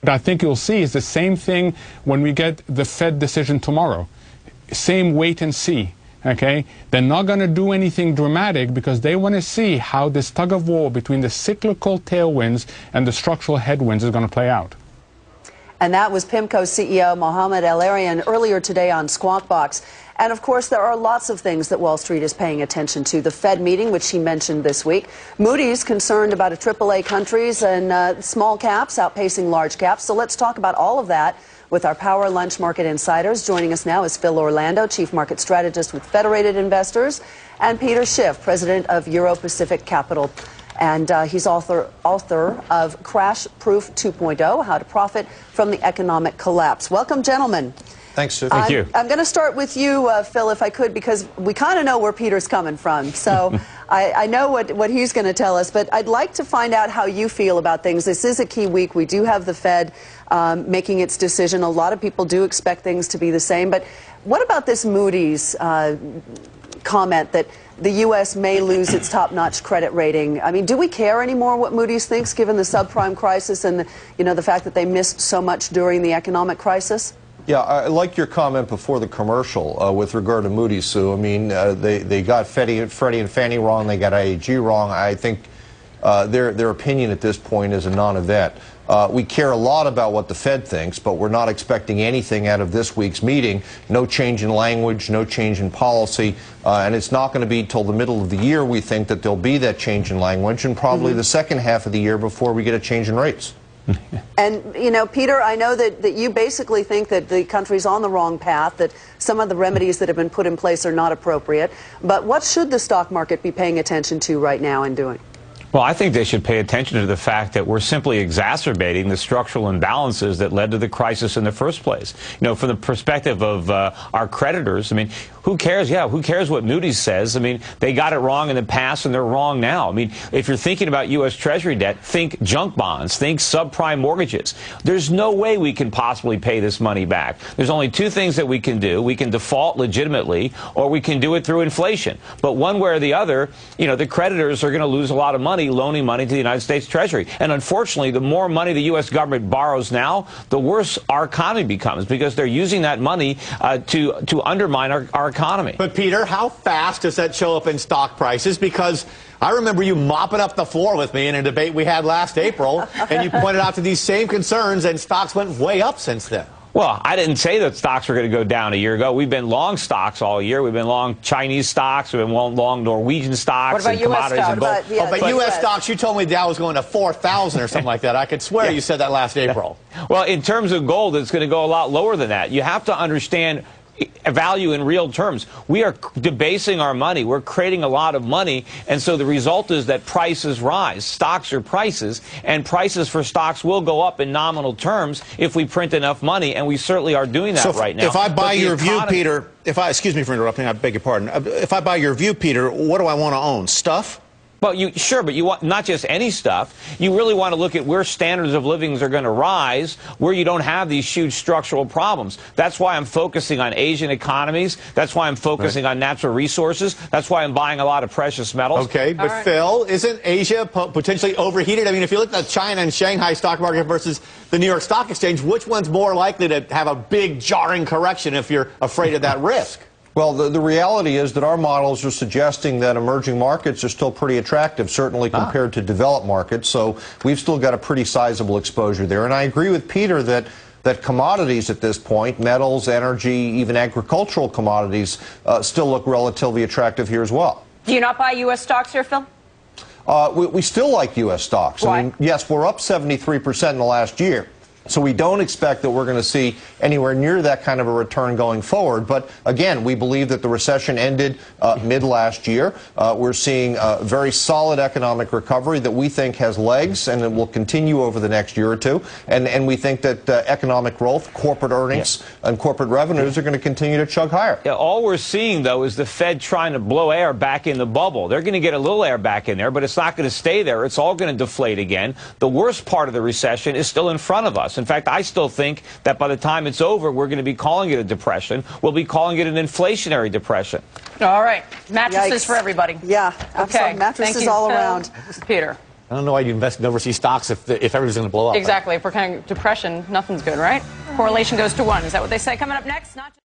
What I think you'll see is the same thing when we get the Fed decision tomorrow. Same wait and see. Okay? They're not going to do anything dramatic because they want to see how this tug of war between the cyclical tailwinds and the structural headwinds is going to play out. And that was PIMCO CEO Mohamed El-Erian earlier today on Squawk Box. And of course, there are lots of things that Wall Street is paying attention to. The Fed meeting, which he mentioned this week. Moody's concerned about AAA countries and small caps outpacing large caps. So let's talk about all of that with our Power Lunch Market Insiders. Joining us now is Phil Orlando, Chief Market Strategist with Federated Investors, and Peter Schiff, President of Euro Pacific Capital. And he's author of Crash Proof 2.0, How to Profit from the Economic Collapse. Welcome, gentlemen. Thanks, Sue. Thank you. I'm going to start with you, Phil, if I could, because we kind of know where Peter's coming from. So I know what he's going to tell us, but I'd like to find out how you feel about things. This is a key week. We do have the Fed making its decision. A lot of people do expect things to be the same. But what about this Moody's comment that the U.S. may lose its top-notch credit rating? I mean, do we care anymore what Moody's thinks, given the subprime crisis and the fact that they missed so much during the economic crisis? Yeah, I like your comment before the commercial with regard to Moody's, Sue. I mean, they got Freddie and Fannie wrong. They got IAG wrong. I think their opinion at this point is a non-event. We care a lot about what the Fed thinks, but we're not expecting anything out of this week's meeting. No change in language, no change in policy, and it's not going to be till the middle of the year, we think, that there'll be that change in language, and probably the second half of the year before we get a change in rates. And, Peter, I know that you basically think that the country's on the wrong path, that some of the remedies that have been put in place are not appropriate. But what should the stock market be paying attention to right now and doing? Well, I think they should pay attention to the fact that we're simply exacerbating the structural imbalances that led to the crisis in the first place. From the perspective of our creditors, I mean, who cares? Yeah, who cares what Moody's says? I mean, they got it wrong in the past and they're wrong now. I mean, if you're thinking about U.S. Treasury debt, think junk bonds, think subprime mortgages. There's no way we can possibly pay this money back. There's only two things that we can do. We can default legitimately, or we can do it through inflation. But one way or the other, the creditors are going to lose a lot of money loaning money to the United States Treasury. And unfortunately, the more money the U.S. government borrows now, the worse our economy becomes, because they're using that money to undermine our economy. But, Peter, how fast does that show up in stock prices? Because I remember you mopping up the floor with me in a debate we had last April, and you pointed out to these same concerns, and stocks went way up since then. Well, I didn't say that stocks were going to go down a year ago. We've been long stocks all year. We've been long Chinese stocks. We've been long Norwegian stocks. What about U.S. stocks? But U.S. stocks, you told me Dow was going to 4,000 or something like that. I could swear you said that last April. Well, in terms of gold, it's going to go a lot lower than that. You have to understand value in real terms. We are debasing our money. We're creating a lot of money, and so the result is that prices rise. Stocks are prices, and prices for stocks will go up in nominal terms if we print enough money, and we certainly are doing that right now. If I buy your view, Peter, excuse me for interrupting, I beg your pardon. If I buy your view, Peter, what do I want to own? Stuff? Well, sure, but you want not just any stuff. You really want to look at where standards of living are going to rise, where you don't have these huge structural problems. That's why I'm focusing on Asian economies. That's why I'm focusing on natural resources. That's why I'm buying a lot of precious metals. Okay, but Phil, isn't Asia potentially overheated? I mean, if you look at China and Shanghai stock market versus the New York Stock Exchange, which one's more likely to have a big jarring correction if you're afraid of that risk? Well, the reality is that our models are suggesting that emerging markets are still pretty attractive, certainly compared to developed markets. So we've still got a pretty sizable exposure there. And I agree with Peter that commodities at this point, metals, energy, even agricultural commodities, still look relatively attractive here as well. Do you not buy U.S. stocks here, Phil? We still like U.S. stocks. Why? I mean, yes, we're up 73% in the last year. So we don't expect that we're going to see anywhere near that kind of a return going forward. But again, we believe that the recession ended mid last year. We're seeing a very solid economic recovery that we think has legs, and it will continue over the next year or two. And we think that economic growth, corporate earnings, and corporate revenues are going to continue to chug higher. Yeah, all we're seeing, though, is the Fed trying to blow air back in the bubble. They're going to get a little air back in there, but it's not going to stay there. It's all going to deflate again. The worst part of the recession is still in front of us. In fact, I still think that by the time it's over, we're going to be calling it a depression. We'll be calling it an inflationary depression. All right. Mattresses for everybody. Yeah. Okay. Mattresses all around. Peter. I don't know why you invest in overseas stocks if everything's going to blow up. Exactly. If we're kind of depression, nothing's good, right? Correlation goes to 1. Is that what they say? Coming up next, not just